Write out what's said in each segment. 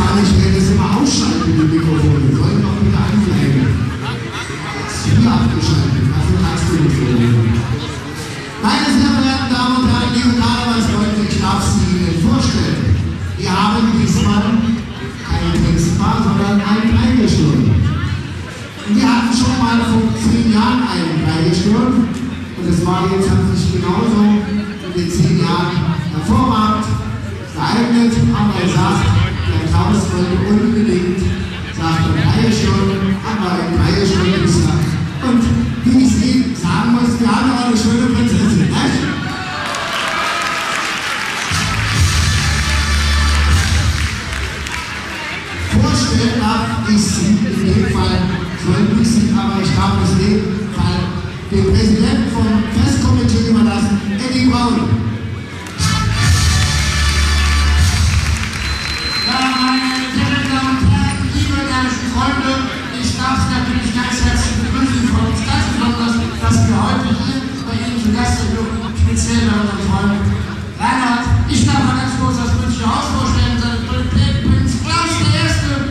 sagen, ich werde das immer ausschalten, die Mikrofone. Wir sollen doch wieder anbleiben. Hier abgeschaltet, dafür hast du Mikrofone. Meine sehr verehrten Damen und Herren, liebe Karnevalsfreunde, ich darf sie Ihnen vorstellen. Wir haben diesmal kein Tänzpaar, sondern ein Dreigestirn. Und wir hatten schon mal vor 10 Jahren einen Dreigestirn. Und es war jetzt hat sich genauso in den 10 Jahren hervorragend geeignet. Aber er sagt, der Klaus wollte unbedingt, sagt ein Dreigestirn, aber ein Dreigestirn ist ja. Und wie ich Sie sagen muss, wir haben ja auch eine schöne Prinzessin, nicht? Vorstellen darf ich Sie in dem Fall, sollte ich Sie, aber ich darf es in dem Fall dem Präsidenten vom Festkomitee überlassen, Eddie Braun. Ja, meine sehr Damen und Herren, liebe ehrliche Freunde, ich darf Sie natürlich ganz herzlich begrüßen von uns ganz besonders, dass wir heute hier bei Ihnen zu Gast sind, speziell bei unseren Freunden Reinhard. Ich darf mal ganz kurz das Münchner Haus vorstellen, seine Prinz Klaus I.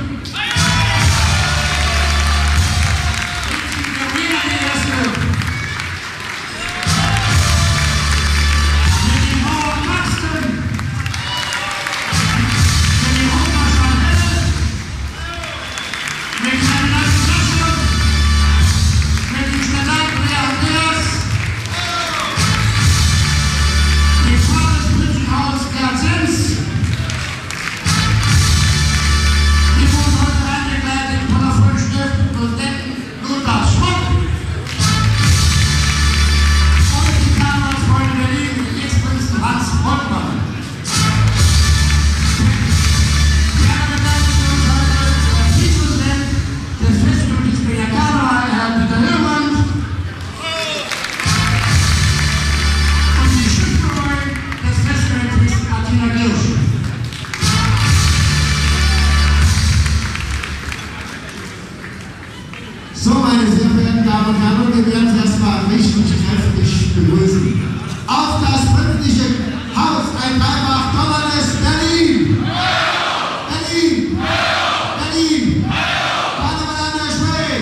So, meine sehr verehrten Damen und Herren, wir werden Sie erstmal richtig kräftig begrüßen. Auf das pünktliche Haus ein Dreifach donnerndes Berlin! Berlin! Berlin! Karneval an der Spree!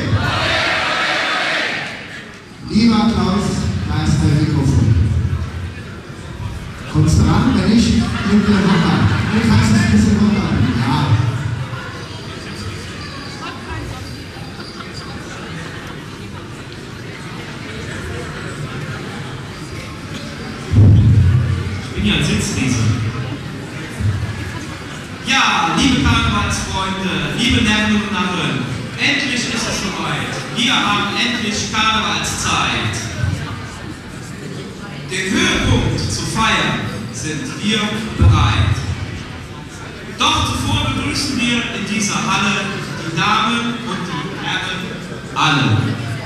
Lieber Klaus, da ist der Mikrofon. Kommst du ran? Wenn nicht, nimm dir runter. Du kannst es ein bisschen runter. Ja. Hier Sitzriese. Ja, liebe Karnevalsfreunde, liebe Nerven und Narren, endlich ist es soweit. Wir haben endlich Karnevalszeit. Den Höhepunkt zu feiern sind wir bereit. Doch zuvor begrüßen wir in dieser Halle die Damen und die Herren alle.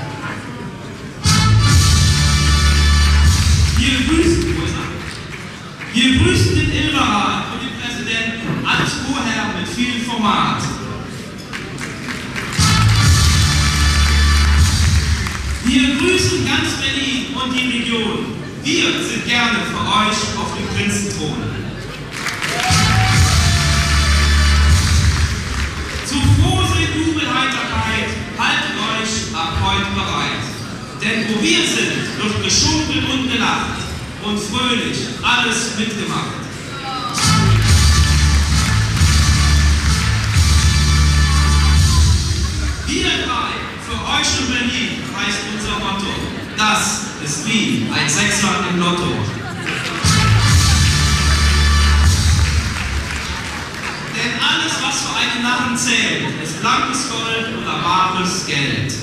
Wir grüßen den Ilmerrat und den Präsidenten als Chorherr mit viel Format. Wir grüßen ganz Berlin und die Region. Wir sind gerne für euch auf dem Prinzenthron. Zu Frohsinn, Jubel, Heiterkeit, haltet euch ab heute bereit. Denn wo wir sind, wird geschunkelt und gelacht. Und fröhlich alles mitgemacht. Wir drei, für euch in Berlin, heißt unser Motto. Das ist wie ein Sechser im Lotto. Denn alles, was für einen Narren zählt, ist blankes Gold oder bares Geld.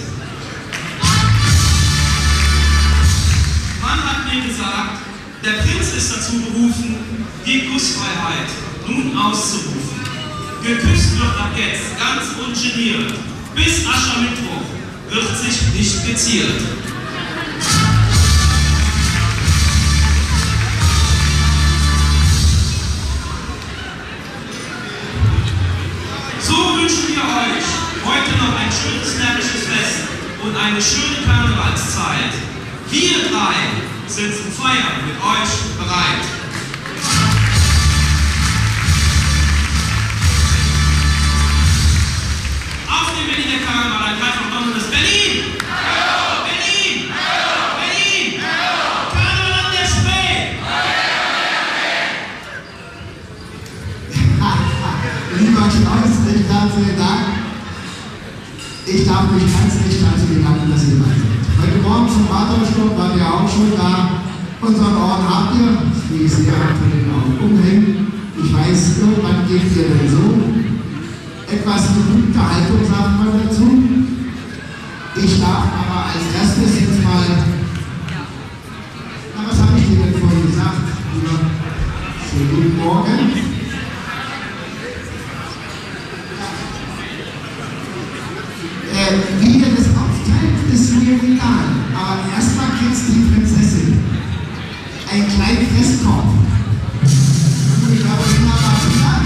Man hat mir gesagt, der Prinz ist dazu berufen, die Kussfreiheit nun auszurufen. Geküsst wird ab jetzt ganz ungeniert. Bis Aschermittwoch wird sich nicht geziert. So wünschen wir euch heute noch ein schönes närrisches Fest und eine schöne Karnevalszeit. Wir drei sind zum Feiern mit euch bereit. herzlichen Dank. Ich darf mich ganz recht herzlich bedanken, dass ihr dabei seid. Heute Morgen zum Vatersturm waren wir auch schon da. Unseren Orden habt ihr, wie ich sehe, von den Augen umhängen. Ich weiß, irgendwann gebt ihr dann so etwas geübte Haltung, sagt man dazu. Ich darf aber als erstes jetzt mal, na, was habe ich dir denn vorhin gesagt? Schönen guten Morgen. Wie ihr das aufteilt, ist mir egal. Aber erstmal kriegst die Prinzessin einen kleinen Festkorb. Und ich glaube, ich mache was wieder.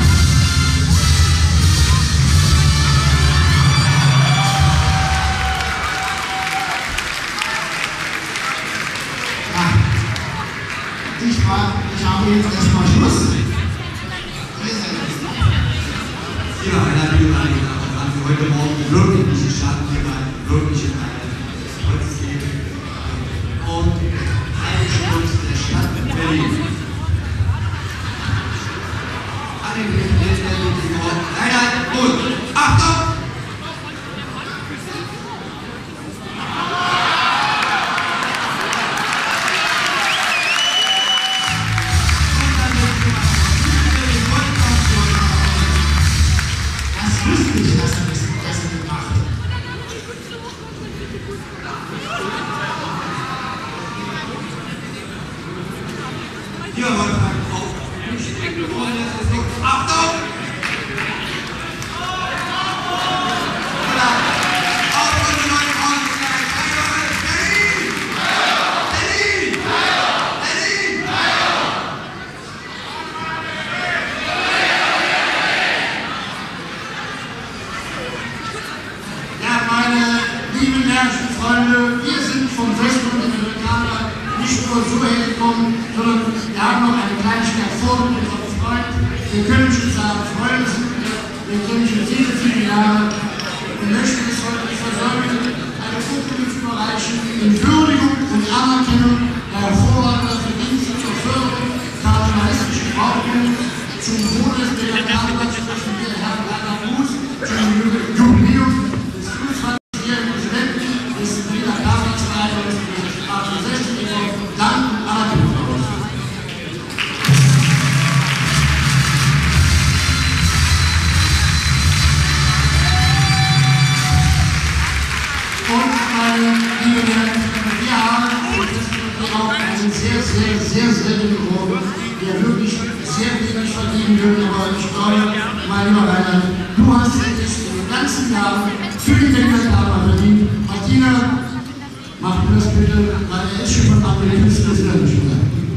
Ich habe jetzt erstmal Schluss. Ja, einer liebe Damen und Herren, für heute Morgen wirklich nicht gestanden, hier mal wirklich in eine Holzgeben und Heiligschutz der Stadt Berlin. An den Präsidenten, Reinhard, gut, Achtung! Hier, Wolfgang, auf. Achtung! Auf unsere neue Ordnungsgleich. Berlin! Berlin! Berlin! Ja, meine lieben herrlichen Freunde, wir sind vom Westen und den Amerikanern nicht nur so hergekommen, sondern wir haben noch eine Kleinigkeit vor mit unserem Freund. Wir können schon sagen, Freunde sind wir kennen schon viele, viele Jahre. Wir möchten es heute nicht versäumen, eine Urkunde zu überreichen in Würdigung und Anerkennung der hervorragenden Verdienste zur Förderung karnevalistischen Brauchtum zum Wohle der Karnevalsflächen der Herrn Rainer Fuß, zum Jubiläum des 25-jährigen Präsidenten des Berliner Karnevalsvereins des 68. Dank und Anerkennung aus. Und meine lieben Herren, wir haben auch einen sehr seltenen Orden, der wirklich sehr wenig verdienen will, aber ich glaube, mein lieber Rainer, du hast wirklich in den ganzen Jahren für die Denkmalkarten verdient. Martina, mach mir das bitte, weil er ist schon von anderen Küsten des Landes schon da.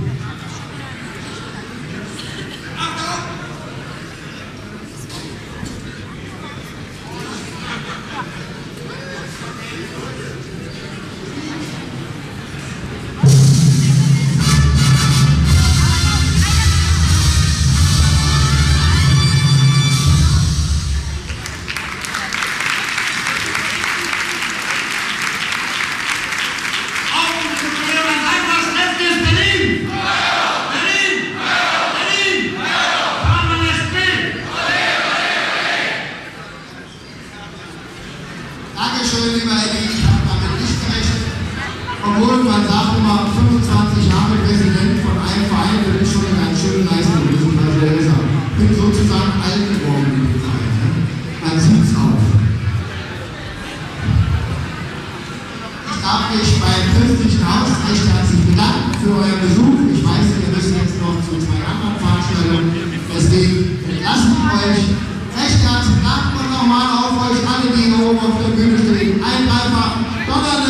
Dankeschön, lieber Eddie, ich habe damit nicht gerechnet. Obwohl man sagt immer, 25 Jahre Präsident von einem Verein, das ist schon eine ganz schöne Leistung gewesen. Also ich bin sozusagen alt geworden in dem Verein. Ne? Man sieht es auch. Ich darf mich beim Christlichen Haus recht herzlich bedanken für euren Besuch. Ich weiß, ihr müsst jetzt noch zu 2 anderen Veranstaltungen. Deswegen entlassen wir euch. Recht herzlichen Dank und nochmal auf euch alle, die hier oben auf der Bühne stehen. Ein dreifach Donner.